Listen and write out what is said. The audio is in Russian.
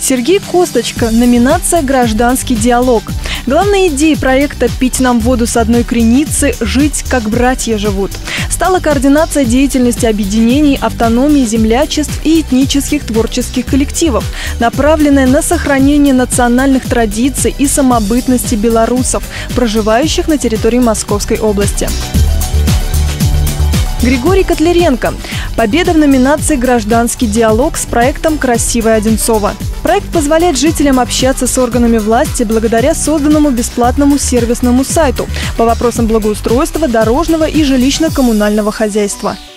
Сергей Косточка. Номинация «Гражданский диалог». Главной идеей проекта «Пить нам воду с одной креницы. Жить, как братья живут» стала координация деятельности объединений, автономии, землячеств и этнических творческих коллективов, направленная на сохранение национальных традиций и самобытности белорусов, проживающих на территории Московской области. Григорий Котляренко. Победа в номинации «Гражданский диалог» с проектом «Красивая Одинцова». Проект позволяет жителям общаться с органами власти благодаря созданному бесплатному сервисному сайту по вопросам благоустройства, дорожного и жилищно-коммунального хозяйства.